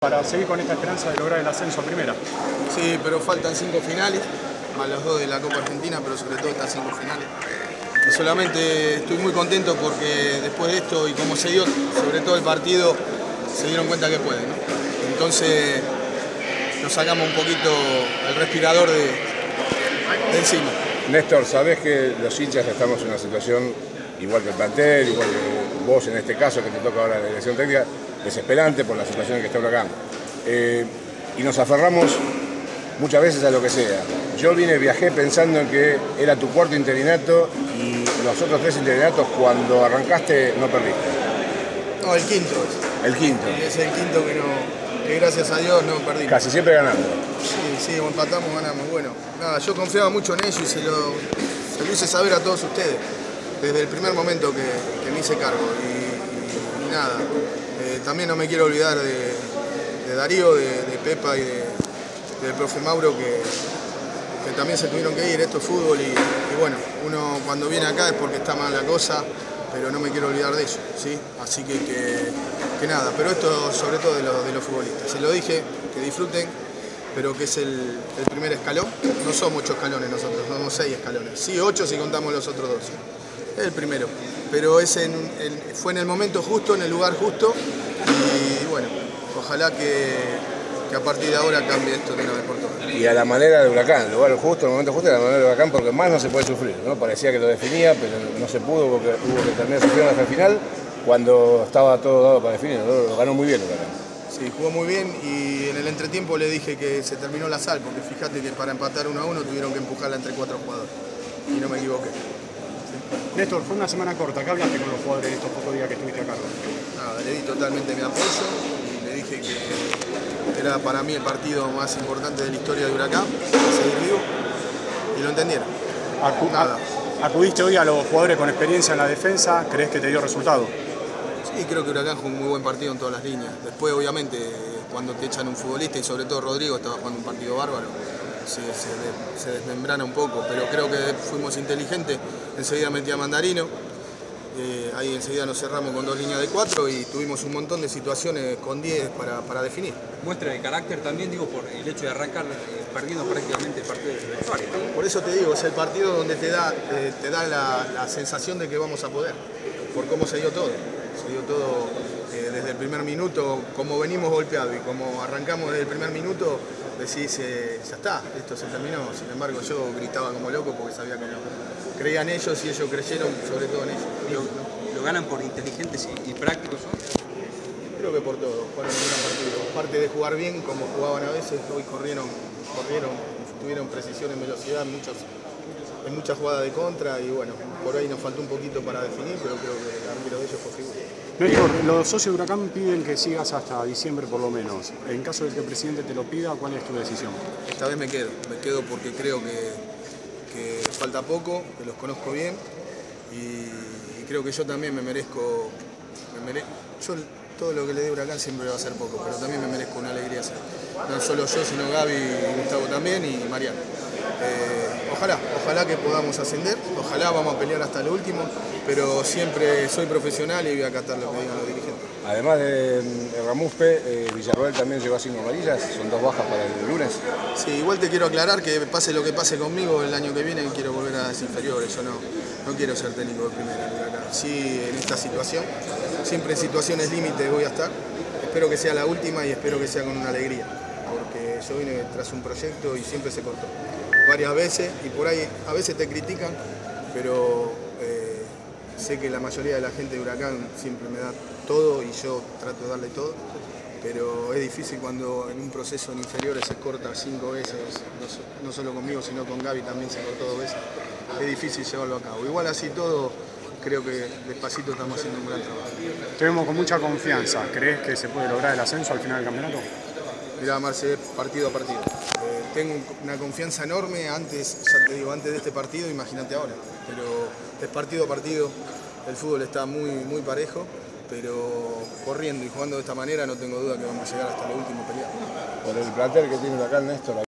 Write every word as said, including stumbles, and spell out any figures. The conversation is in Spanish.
Para seguir con esta esperanza de lograr el ascenso a primera. Sí, pero faltan cinco finales, más los dos de la Copa Argentina, pero sobre todo estas cinco finales. Y solamente estoy muy contento porque después de esto y como se dio, sobre todo el partido, se dieron cuenta que pueden, ¿no? Entonces nos sacamos un poquito el respirador de, de encima. Néstor, sabés que los hinchas estamos en una situación, igual que el plantel, igual que vos en este caso, que te toca ahora la dirección técnica, desesperante por la situación en que está Huracán. Eh, y nos aferramos muchas veces a lo que sea. Yo vine, viajé pensando en que era tu cuarto interinato y los otros tres interinatos cuando arrancaste no perdiste. No, el quinto. El quinto. Es el quinto que, no, que gracias a Dios no perdimos. Casi siempre ganando. Sí, sí, empatamos, ganamos. Bueno, nada, yo confiaba mucho en ellos y se lo, se lo hice saber a todos ustedes desde el primer momento que, que me hice cargo. Y, y, y nada, eh, también no me quiero olvidar de, de Darío, de, de Pepa y de, del profe Mauro que, que también se tuvieron que ir. Esto es fútbol y, y bueno, uno cuando viene acá es porque está mal la cosa, pero no me quiero olvidar de ellos, ¿sí? Así que, que, que nada, pero esto sobre todo de, lo, de los futbolistas. Se lo dije, que disfruten, pero que es el, el primer escalón. No somos ocho escalones nosotros, somos seis escalones. Sí, ocho si contamos los otros dos. Es el primero, pero es en, en, fue en el momento justo, en el lugar justo y bueno, ojalá que, que a partir de ahora cambie esto de una vez por todas. Y a la manera de Huracán, el lugar justo, el momento justo, a la manera de Huracán, porque más no se puede sufrir, ¿no? Parecía que lo definía, pero no se pudo porque hubo que terminar sufriendo hasta el final, cuando estaba todo dado para definir, ¿no? Lo ganó muy bien Huracán. Sí, jugó muy bien y en el entretiempo le dije que se terminó la sal, porque fíjate que para empatar uno a uno tuvieron que empujarla entre cuatro jugadores y no me equivoqué. Néstor, fue una semana corta. ¿Qué hablaste con los jugadores estos pocos días que estuviste a cargo? Nada, le di totalmente mi apoyo y le dije que era para mí el partido más importante de la historia de Huracán, seguir vivo, y lo entendieron. Acu Nada. ¿Acudiste hoy a los jugadores con experiencia en la defensa? ¿Crees que te dio resultado? Sí, creo que Huracán jugó un muy buen partido en todas las líneas. Después, obviamente, cuando te echan un futbolista, y sobre todo Rodrigo estaba jugando un partido bárbaro, se, se, se desmembrana un poco, pero creo que fuimos inteligentes. Enseguida metí a Mandarino, eh, ahí enseguida nos cerramos con dos líneas de cuatro y tuvimos un montón de situaciones con diez para, para definir. Muestra de carácter también, digo, por el hecho de arrancar eh, perdiendo prácticamente el partido del vestuario. Por eso te digo, es el partido donde te da, eh, te da la, la sensación de que vamos a poder, por cómo se dio todo. Se dio todo eh, desde el primer minuto, como venimos golpeados y como arrancamos desde el primer minuto, decís, eh, ya está, esto se terminó. Sin embargo, yo gritaba como loco porque sabía que no. Creían ellos y ellos creyeron, sobre todo en ellos. ¿Lo, lo ganan por inteligentes y, y prácticos, ¿no? Creo que por todo, fueron un gran partido. Aparte de jugar bien, como jugaban a veces, hoy corrieron, corrieron, tuvieron precisión en velocidad, muchas, en muchas jugadas de contra y bueno, por ahí nos faltó un poquito para definir, pero creo que el arquero de ellos fue figura. Néstor, los socios de Huracán piden que sigas hasta diciembre por lo menos. En caso de que el presidente te lo pida, ¿cuál es tu decisión? Esta vez me quedo, me quedo porque creo que, que falta poco, que los conozco bien y, y creo que yo también me merezco, me mere... yo todo lo que le dé Huracán siempre va a ser poco, pero también me merezco una alegría hacer. No solo yo, sino Gaby y Gustavo también y Mariano. Eh, ojalá, ojalá que podamos ascender, ojalá vamos a pelear hasta lo último, pero siempre soy profesional y voy a acatar lo que digan los dirigentes. Además de, de Ramuspe, eh, Villarroel también llegó a cinco amarillas, son dos bajas para el lunes. Sí, igual te quiero aclarar que pase lo que pase conmigo el año que viene, quiero volver a las inferiores, yo no, no quiero ser técnico de primera en Huracán. Sí, en esta situación, siempre en situaciones límite voy a estar, espero que sea la última y espero que sea con una alegría, porque yo vine tras un proyecto y siempre se cortó. Varias veces y por ahí a veces te critican, pero eh, sé que la mayoría de la gente de Huracán siempre me da todo y yo trato de darle todo, pero es difícil cuando en un proceso en inferiores se corta cinco veces, no, so, no solo conmigo sino con Gaby también se cortó dos veces, es difícil llevarlo a cabo. Igual así todo, creo que despacito estamos haciendo un gran trabajo. Te vemos con mucha confianza. ¿Crees que se puede lograr el ascenso al final del campeonato? Mirá, Marce, partido a partido. Eh, tengo una confianza enorme antes, ya te digo, antes de este partido, imagínate ahora. Pero es partido a partido, el fútbol está muy, muy parejo, pero corriendo y jugando de esta manera no tengo duda que vamos a llegar hasta lo último peleado. Por el plantel que tiene Huracán, Néstor.